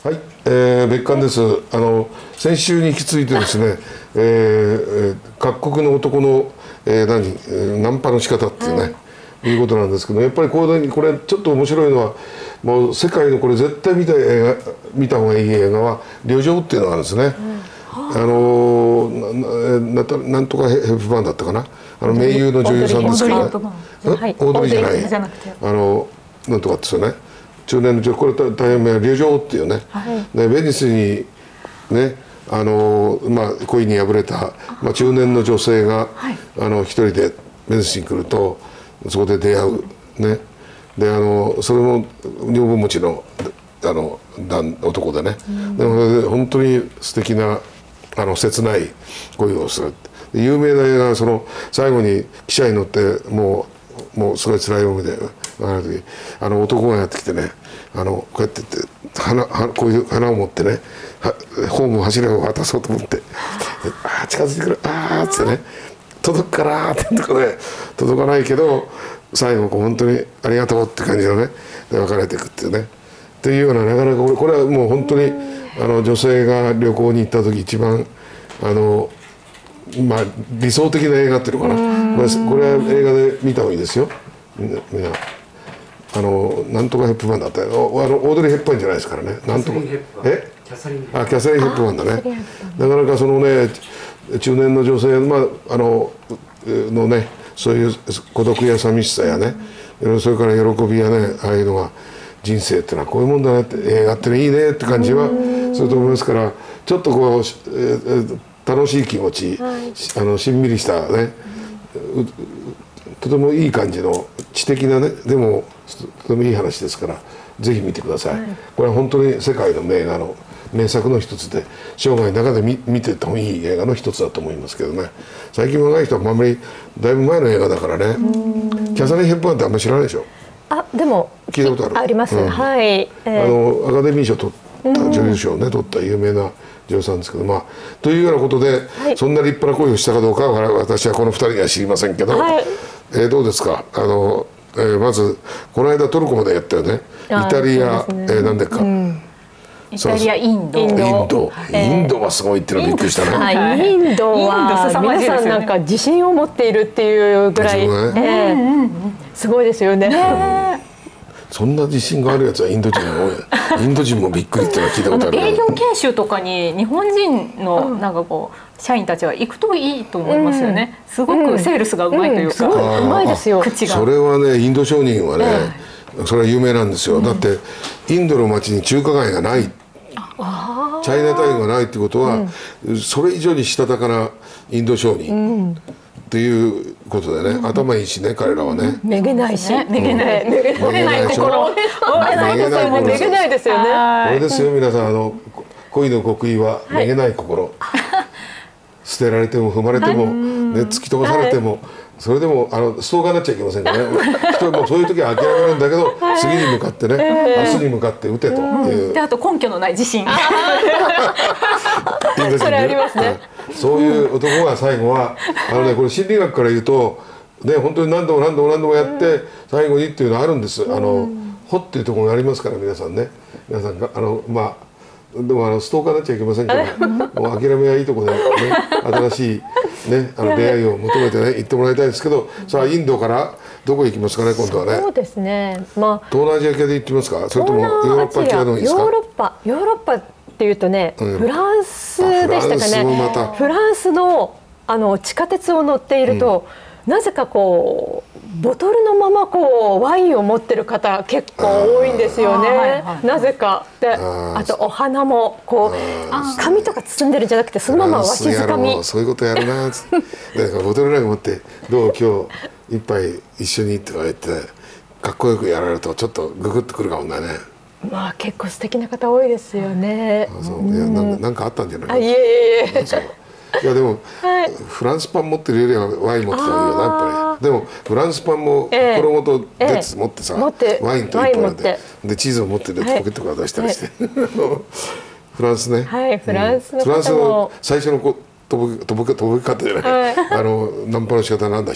はい、別館です。先週に引き続いてですね、各国の男の、ナンパの仕方っていうね、いうことなんですけど、やっぱりこれちょっと面白いのは、もう世界のこれ絶対見た方がいい映画は「旅情」っていうのがあるんですね。なんとかヘップバーンだったかな、名優の女優さんですけどね。オードリーじゃない、なんとかですよね。中年の女、これ大変名旅情っていうね、ベニスにね、恋に破れた、中年の女性が、一人でベニスに来るとそこで出会うね。でそれも女房持ちの男でね、でも本当に素敵な切ない恋をする。有名な映画はその最後に汽車に乗ってもうすごい辛い思いである時男がやってきてね、こうやってこういう花を持ってね、ホームを柱を渡そうと思って「近づいてくるあ」っつってね「届くから」ってとこで届かないけど最後本当に「ありがとう」って感じのねで別れていくっていうねっていうような、なかなかこれはもう本当に女性が旅行に行った時一番理想的な映画っていうのかな、これは映画で見た方がいいですよみんな。なんとかヘップバーンだったよ。オードリー・ヘップバーンじゃないですからね。なんとかキャサリン・ヘップバーンだね。なかなかそのね中年の女性のね、そういう孤独や寂しさやね、それから喜びやね、ああいうのが人生ってのはこういうもんだねって、映画ってのいいねって感じはすると思いますから、ちょっとこう楽しい気持ち、しんみりしたね、とてもいい感じの知的なね、でもとてもいい話ですから、ぜひ見てください。これは本当に世界の名作の一つで、生涯の中で見ててもいい映画の一つだと思いますけどね。最近若い人はあんまりだいぶ前の映画だからね。キャサリン・ヘップバーンってあんまり知らないでしょ。 でも聞いたことある。 あります。はい。 アカデミー賞取った女優賞をね取った有名な女優さんですけど、というようなことで、そんな立派な恋をしたかどうかは私はこの2人には知りませんけど、どうですか。まずこの間トルコまでやったよね。イタリア、なんでか。 イタリア、インドはすごいっていうのびっくりしたね。 インドは皆さんなんか自信を持っているっていうぐらいすごいですよね。 そんな自信があるやつはインド人が多い。インド人もびっくりっていうのは聞いたことある。 営業研修とかに日本人のなんかこう社員たちは行くといいと思いますよね。すごくセールスがうまいというか、 すごいうまいですよ。 口が。 それはね、インド商人はね、それは有名なんですよ。だってインドの街に中華街がない、チャイナタウンがないってことは、それ以上にしたたかなインド商人っていうことでね、頭いいしね、彼らはね。 めげないし、 めげない心、 めげないですよね。 これですよ皆さん、恋の極意はめげない心。捨てられても踏まれてもね、突き飛ばされても、それでもストーカーになっちゃいけませんからね。人もそういう時は諦めるんだけど、次に向かってね、明日に向かって打てという。 で、あと根拠のない自信。 それありますね。 そういう男が最後はこれ心理学から言うとね、本当に何度もやって最後にっていうのはあるんです。ほっていうところがありますから、皆さんね、皆さんがでもストーカーになっちゃいけませんから、もう諦めはいいところでね、新しいね出会いを求めてね行ってもらいたいですけど、さあインドからどこ行きますかね、今度はね。 そうですね。 東南アジア系で行ってみますか、それともヨーロッパ系でもいいですか。 ヨーロッパっていうとね、フランスでしたかね。フランスの地下鉄を乗っていると、なぜかこうボトルのままこうワインを持ってる方結構多いんですよね。なぜかで、あとお花もこう紙とか包んでるんじゃなくて、そのままわしづかみ。 そういうことやるな。ボトルなんか持ってどう今日一杯一緒にとか言ってかっこよくやられるとちょっとググってくるかもね。 結構素敵な方多いですよね。 なんかあったんじゃない。 いえ。 いやでも、フランスパン持ってるよりはワイン持ってた方がいいよな、やっぱり。でもフランスパンも衣ごとレツ持ってさ、ワインと一本でチーズを持ってポケットから出したりして。フランスね。 フランスの最初の飛び方じゃない、ナンパの仕方なんでした。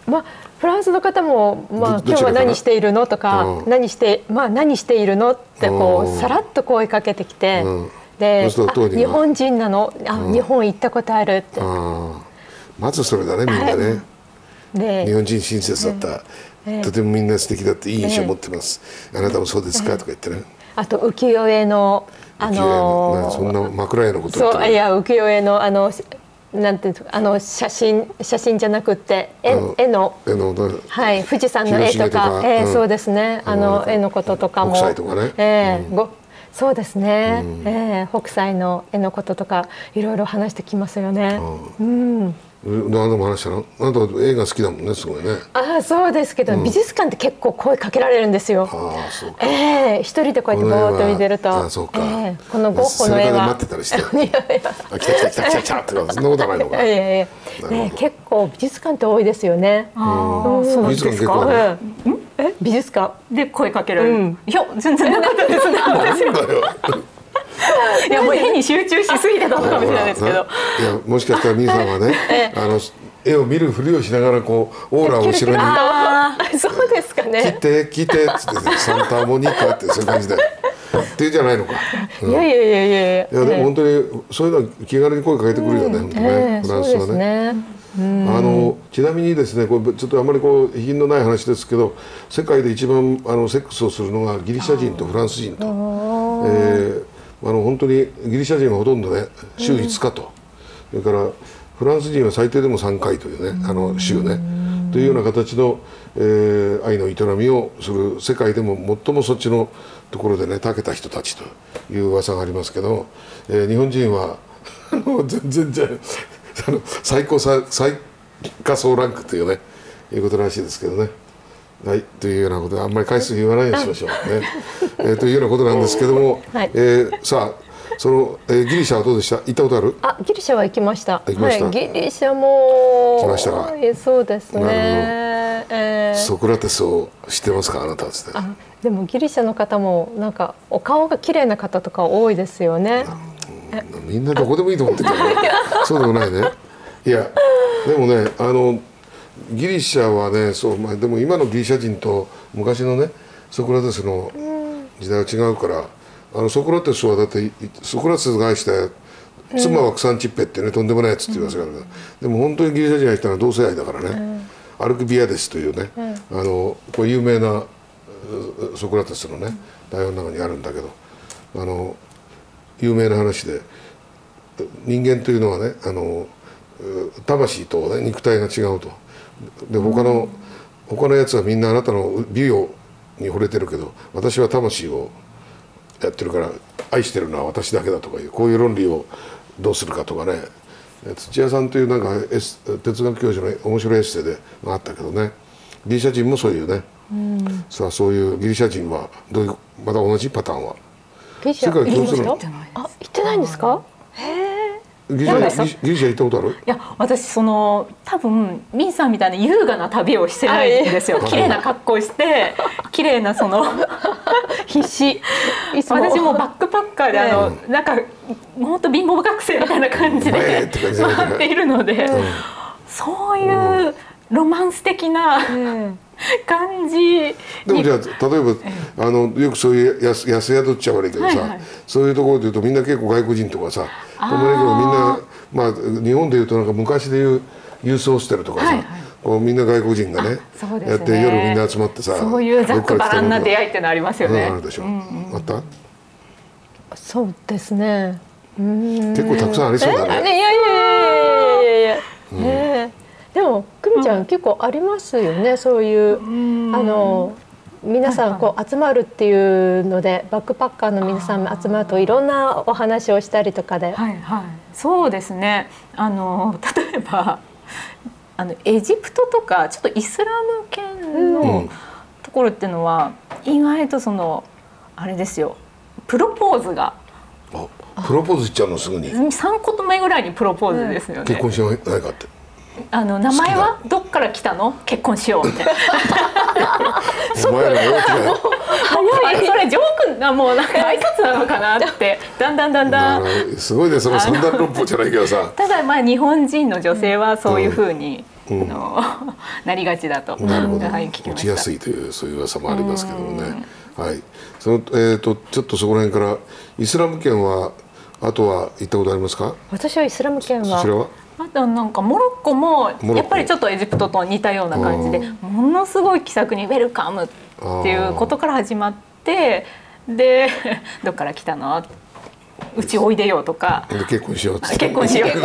フランスの方も、今日は何しているのとか、何しているのってこうさらっと声かけてきて、で、日本人なの、日本行ったことあるって。 まずそれだね、みんなね。で、日本人親切だった、とてもみんな素敵だっていい印象を持ってます。あなたもそうですかとか言ってね。 あと浮世絵のそんな枕絵のこと言ってそう、いや浮世絵のなんていうの、写真じゃなくて絵の、はい、富士山の絵とか、そうですね、絵のこととかも、 北斎とかね、 そうですね、北斎の絵のこととかいろいろ話してきますよね。 何度も話したの？あなた映画好きだもんね、すごいね。 そうですけど、美術館って結構声かけられるんですよ。一人でこうやってぼーっと見てると、このゴッホの絵は待ってたりして、来た来たってそんなことはないのか。 結構美術館って多いですよね。 美術館結構美術館で声かけられる。いや全然なかったですね。いやもう絵に集中しすぎてたのかもしれないですけど。いやもしかしたらみーさんはね、絵を見るふりをしながらこうオーラを後ろにそうですかね。 来てっつってサンタモニカってそういう感じでっていうじゃないのか。 いやいやでも本当にそういうのは気軽に声かけてくるよね、本当ね、フランスはね。ちなみにですね、これちょっとあまりこう品のない話ですけど、世界で一番セックスをするのがギリシャ人とフランス人と。本当にギリシャ人はほとんどね週5日と、それからフランス人は最低でも3回というね週ねというような形の、愛の営みをする世界でも最もそっちのところでね長けた人たちという噂がありますけど、日本人は全然最下層ランクというねいうことらしいですけどね。はい、というようなことであんまり回数言わないようにしましょうね。というようなことなんですけども、さあその、ギリシャはどうでした？行ったことある？ ギリシャは行きました。ギリシャも来ましたか？ そうですね。 ソクラテスを知ってますか、あなたですね。 でもギリシャの方もなんかお顔が綺麗な方とか多いですよね。 みんなどこでもいいと思ってるからね。そうでもないね。いやでもねギリシャはねでも今のギリシャ人と昔のねソクラテスの時代は違うから、ソクラテスはだってソクラテスが愛した妻はクサンチッペってね、とんでもないやつって言いますから、でも本当にギリシャ人が愛したのは同性愛だからね、アルクビアデスというね、これ有名なソクラテスのね台本の中にあるんだけど、有名な話で人間というのはね魂と、ね、肉体が違うと。で他のやつはみんなあなたの美容に惚れてるけど、私は魂をやってるから愛してるのは私だけだとかいう、こういう論理をどうするかとかね、土屋さんというなんか哲学教授の面白いエッセイであったけどね、ギリシャ人もそういうね、そういうギリシャ人はまた同じパターンは世界共通の。行ってないんですか？ ギリシャ行ったことある？ いや私多分ミンさんみたいな優雅な旅をしてないんですよ。綺麗な格好して綺麗な必死。私もバックパッカーでなんか本当貧乏学生みたいな感じで回っているので、そういうロマンス的な感じ。 でもじゃあ例えばよくそういう安宿っちゃ悪いけどさ、そういうところでいうとみんな結構外国人とかさ泊まりけど、みんな日本でいうとなんか昔でいうユースホステルとかさ、こうみんな外国人がねやって夜みんな集まってさ、 そういうざっくばらんな出会いってのありますよね。 あるでしょ。あった？ そうですね。 結構たくさんありそうだね。 いや。でも久美ちゃん結構ありますよね、そういう皆さんこう集まるっていうので、バックパッカーの皆さん集まるといろんなお話をしたりとかで、 そうですね。例えばエジプトとかちょっとイスラム圏のところっていうのは意外とあれですよ、プロポーズが。 プロポーズしちゃうのすぐに。 3個目ぐらいにプロポーズですよね。 結婚しないかって。 名前はどっから来たの？結婚しようみたいな。 お前ら大きなよ。 それジョークな、もうなんか挨拶なのかなってだんだんすごいね、その三段六歩じゃないけどさ。 ただ日本人の女性はそういうふうになりがちだと。 なるほど。落ちやすいというそういう噂もありますけどもね。はい。そのちょっとそこら辺からイスラム圏はあとは行ったことありますか？ 私はイスラム圏は。 そちらは？ あとなんかモロッコもやっぱりちょっとエジプトと似たような感じで、ものすごい気さくにウェルカムっていうことから始まって、でどっから来たの？うちおいでよとか、 結婚しよう結婚しよう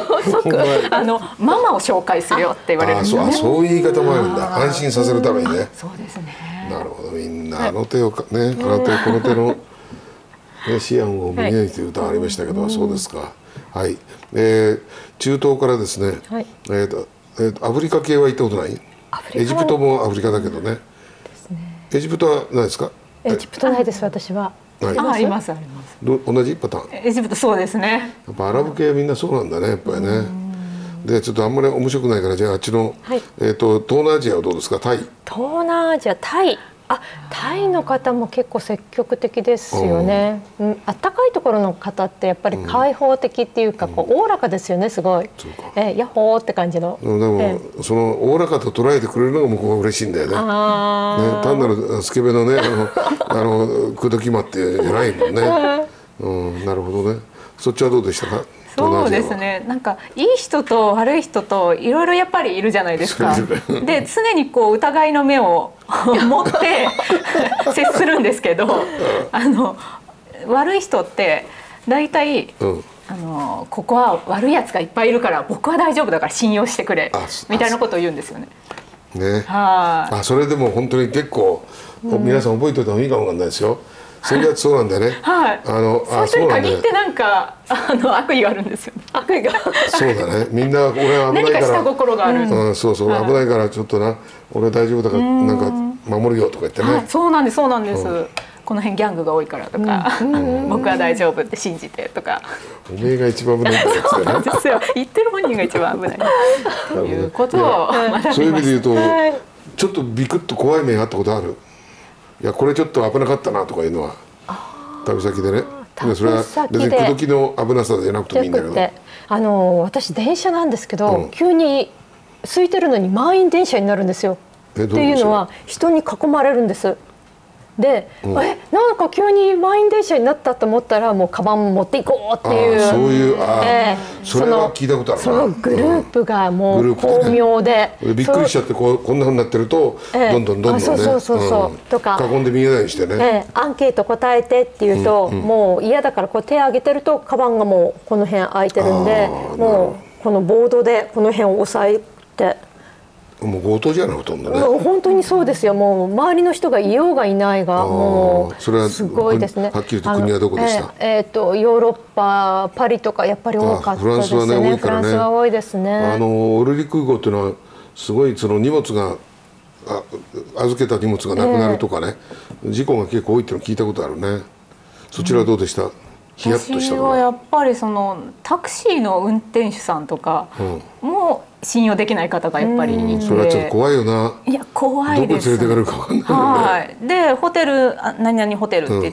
ママを紹介するよって言われるんですよね。 そういう言い方もあるんだ。安心させるためにね。 そうですね。 なるほど。みんなあの手をね、あの手この手の思案を胸にという歌がありましたけど、そうですか。はい。中東からですね。アフリカ系は行ったことない？エジプトもアフリカだけどね。エジプトはないですか？ エジプトないです、私は。 ありますあります。 同じパターン？ エジプトそうですね。 やっぱアラブ系はみんなそうなんだね、やっぱりね。でちょっとあんまり面白くないから、じゃああっちの東南アジアはどうですか？タイ。 東南アジア、タイ。タイの方も結構積極的ですよね。暖かいところの方ってやっぱり開放的っていうか、おおらかですよね、すごい。ヤッホーって感じの。 でもそのおおらかと捉えてくれるのが向こうが嬉しいんだよね。単なるスケベのね、口説き魔っていうじゃないもんね。なるほどね。そっちはどうでしたか？ そうですね。なんかいい人と悪い人といろいろやっぱりいるじゃないですか。で常にこう疑いの目を持って接するんですけど、悪い人って大体、ここは悪いやつがいっぱいいるから僕は大丈夫だから信用してくれみたいなことを言うんですよね。 ね。それでも本当に結構皆さん覚えておいた方がいいかもわかんないですよ。それだってそうなんだよね。 はい。そういう人に限ってなんか悪意があるんですよね。悪意が。 そうだね。みんな俺は危ないから。 何か下心がある。 そうそう、危ないからちょっとな、俺大丈夫だからなんか守るよとか言ってね。 そうなんですそうなんです。この辺ギャングが多いからとか、僕は大丈夫って信じてとか。 おめえが一番危ないんだよ。 そうなんですよ。言ってる本人が一番危ないということを学びました。 そういう意味で言うと、ちょっとビクッと怖い目があったことある？いやこれちょっと危なかったなとかいうのは旅先でね。それは別に口説きの危なさじゃなくてもいいんだけど。 私電車なんですけど、急に空いてるのに満員電車になるんですよ。っていうのは人に囲まれるんです。で、なんか急に満員電車になったと思ったらもうカバン持っていこうっていう、 そういうそれは聞いたことあるな。 そのグループがもう巧妙で、 びっくりしちゃってこんなふうになってるとどんどんね、 とか囲んで見えないようにしてね、 アンケート答えてっていうともう嫌だからこう手を挙げてるとカバンがもうこの辺開いてるんで、もうこのボードでこの辺を押さえて。 もう強盗じゃないほとんどね。 本当にそうですよ。もう周りの人がいようがいないがもうすごいですね。 はっきりと国はどこでした？ ヨーロッパパリとかやっぱり多かったですね。フランスは多いですね。オルリ空港っていうのはすごいその荷物が預けた荷物がなくなるとかね、事故が結構多いっていうの聞いたことあるね。そちらはどうでした？ヒヤッとしたのは。 私はやっぱりそのタクシーの運転手さんとかも信用できない方がやっぱりいて、 それはちょっと怖いよな。 いや怖いです。 どこに連れてかれるか分かんないよね。 でホテル何々ホテルって言って、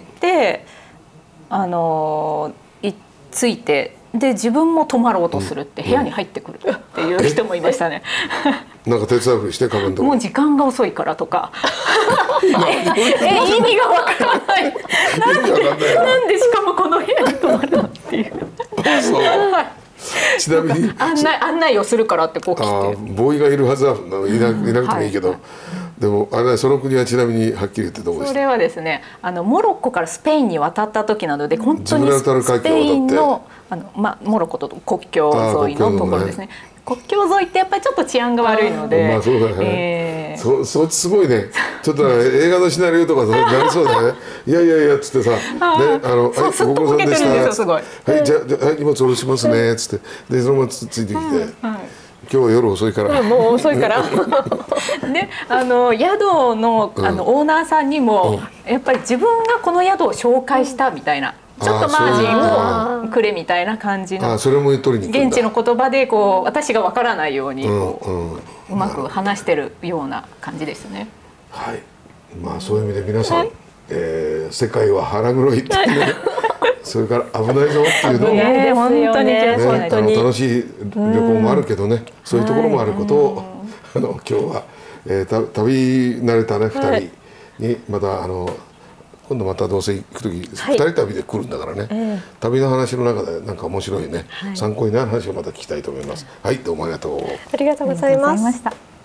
着いてで自分も泊まろうとするって部屋に入ってくるっていう人もいましたね。 なんか手伝うふりしてカバンとか。 もう時間が遅いからとか。意味がわからない。なんでしかもこの部屋に泊まるのっていう。 そう。ちなみに案内をするからってこう来て。 ボーイがいるはずはいなくてもいいけど、でもその国はちなみにはっきり言ってどこでした？ それはですね、モロッコからスペインに渡った時なので本当にスペインのモロッコと国境沿いのところですね。国境沿いってやっぱりちょっと治安が悪いので、 そうだね。そっちすごいね。ちょっと映画のシナリオとかなりそうだね。いやっつってさ、 そうご苦労さんでした。はい、 じゃあ荷物下ろしますねっつってでそのままついてきて。今日は夜遅いから。 もう遅いから。で、宿のオーナーさんにもやっぱり自分がこの宿を紹介したみたいな。ちょっとマージンをくれみたいな感じのそれも取りに現地の言葉でこう私がわからないようにうまく話してるような感じですね。 はい。そういう意味で皆さん、世界は腹黒いってねそれから危ないぞっていうのを、 本当に楽しい旅行もあるけどね、そういうところもあることを今日は、旅慣れたね2人にまた今度またどうせ行く時2人旅で来るんだからね、旅の話の中でなんか面白いね、参考になる話をまた聞きたいと思います。はい、どうもありがとう。 ありがとうございます。